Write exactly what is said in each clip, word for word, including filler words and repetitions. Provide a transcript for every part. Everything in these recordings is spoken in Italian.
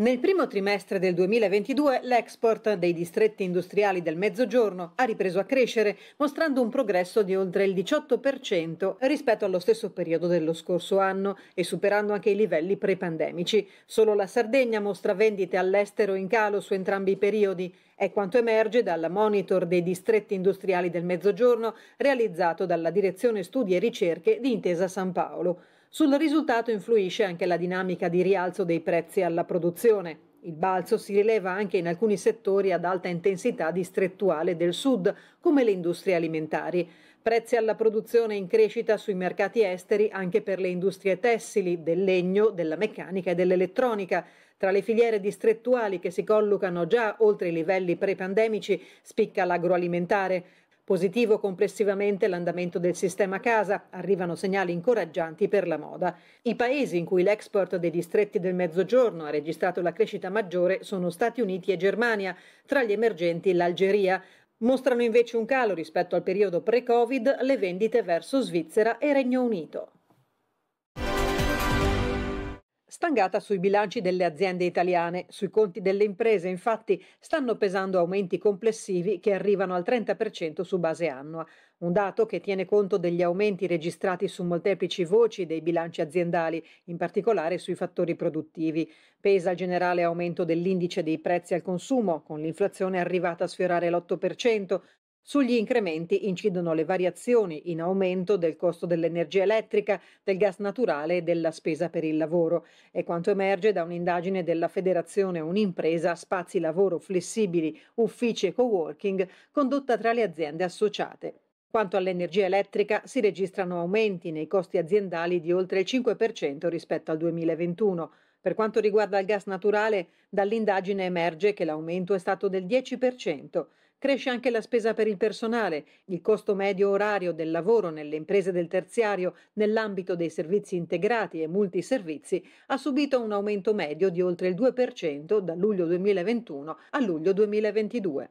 Nel primo trimestre del duemilaventidue l'export dei distretti industriali del Mezzogiorno ha ripreso a crescere, mostrando un progresso di oltre il diciotto per cento rispetto allo stesso periodo dello scorso anno e superando anche i livelli pre-pandemici. Solo la Sardegna mostra vendite all'estero in calo su entrambi i periodi. È quanto emerge dal monitor dei distretti industriali del Mezzogiorno realizzato dalla Direzione Studi e Ricerche di Intesa San Paolo. Sul risultato influisce anche la dinamica di rialzo dei prezzi alla produzione. Il balzo si rileva anche in alcuni settori ad alta intensità distrettuale del sud, come le industrie alimentari. Prezzi alla produzione in crescita sui mercati esteri anche per le industrie tessili, del legno, della meccanica e dell'elettronica. Tra le filiere distrettuali che si collocano già oltre i livelli pre-pandemici spicca l'agroalimentare. Positivo complessivamente l'andamento del sistema casa, arrivano segnali incoraggianti per la moda. I paesi in cui l'export dei distretti del Mezzogiorno ha registrato la crescita maggiore sono Stati Uniti e Germania, tra gli emergenti l'Algeria. Mostrano invece un calo rispetto al periodo pre-Covid le vendite verso Svizzera e Regno Unito. Stangata sui bilanci delle aziende italiane. Sui conti delle imprese, infatti, stanno pesando aumenti complessivi che arrivano al trenta per cento su base annua. Un dato che tiene conto degli aumenti registrati su molteplici voci dei bilanci aziendali, in particolare sui fattori produttivi. Pesa il generale aumento dell'indice dei prezzi al consumo, con l'inflazione arrivata a sfiorare l'otto per cento. Sugli incrementi incidono le variazioni in aumento del costo dell'energia elettrica, del gas naturale e della spesa per il lavoro. È quanto emerge da un'indagine della Federazione Unimpresa Spazi Lavoro Flessibili, Uffici e Coworking, condotta tra le aziende associate. Quanto all'energia elettrica, si registrano aumenti nei costi aziendali di oltre il cinque per cento rispetto al duemilaventuno. Per quanto riguarda il gas naturale, dall'indagine emerge che l'aumento è stato del dieci per cento. Cresce anche la spesa per il personale. Il costo medio orario del lavoro nelle imprese del terziario, nell'ambito dei servizi integrati e multiservizi, ha subito un aumento medio di oltre il due per cento da luglio duemilaventuno a luglio duemilaventidue.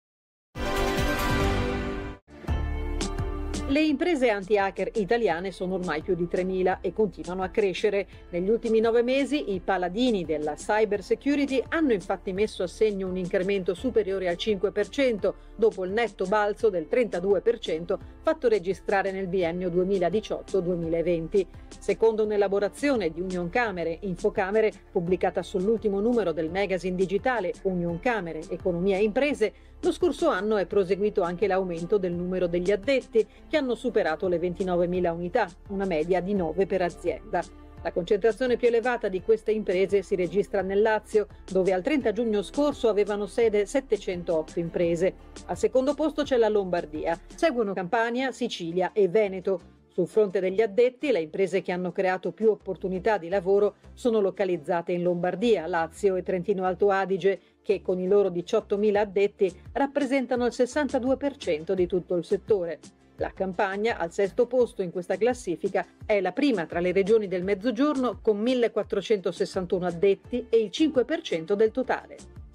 Le imprese anti-hacker italiane sono ormai più di tremila e continuano a crescere. Negli ultimi nove mesi i paladini della cyber security hanno infatti messo a segno un incremento superiore al cinque per cento, dopo il netto balzo del trentadue per cento fatto registrare nel biennio duemiladiciotto duemilaventi. Secondo un'elaborazione di Unioncamere Infocamere, pubblicata sull'ultimo numero del magazine digitale Unioncamere Economia e Imprese, lo scorso anno è proseguito anche l'aumento del numero degli addetti, che hanno superato le ventinovemila unità, una media di nove per azienda. La concentrazione più elevata di queste imprese si registra nel Lazio, dove al trenta giugno scorso avevano sede settecentootto imprese. Al secondo posto c'è la Lombardia, seguono Campania, Sicilia e Veneto. Sul fronte degli addetti, le imprese che hanno creato più opportunità di lavoro sono localizzate in Lombardia, Lazio e Trentino Alto Adige, che con i loro diciottomila addetti rappresentano il sessantadue per cento di tutto il settore. La Campania, al sesto posto in questa classifica, è la prima tra le regioni del Mezzogiorno con millequattrocentosessantuno addetti e il cinque per cento del totale.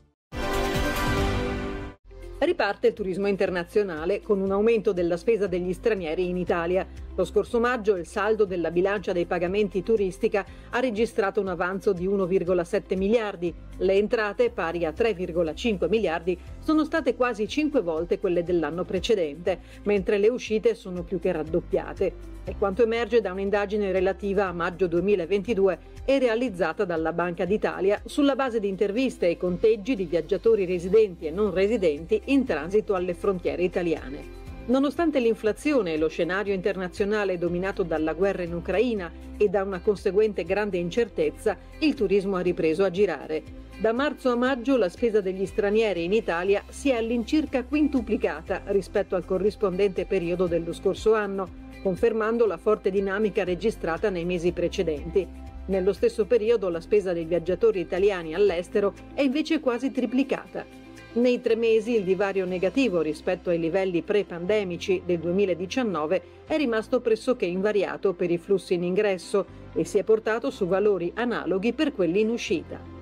Riparte il turismo internazionale con un aumento della spesa degli stranieri in Italia. Lo scorso maggio il saldo della bilancia dei pagamenti turistica ha registrato un avanzo di uno virgola sette miliardi. Le entrate, pari a tre virgola cinque miliardi, sono state quasi cinque volte quelle dell'anno precedente, mentre le uscite sono più che raddoppiate. È quanto emerge da un'indagine relativa a maggio duemilaventidue e realizzata dalla Banca d'Italia sulla base di interviste e conteggi di viaggiatori residenti e non residenti in transito alle frontiere italiane. Nonostante l'inflazione e lo scenario internazionale dominato dalla guerra in Ucraina e da una conseguente grande incertezza, il turismo ha ripreso a girare. Da marzo a maggio la spesa degli stranieri in Italia si è all'incirca quintuplicata rispetto al corrispondente periodo dello scorso anno, confermando la forte dinamica registrata nei mesi precedenti. Nello stesso periodo la spesa dei viaggiatori italiani all'estero è invece quasi triplicata. Nei tre mesi il divario negativo rispetto ai livelli pre-pandemici del duemiladiciannove è rimasto pressoché invariato per i flussi in ingresso e si è portato su valori analoghi per quelli in uscita.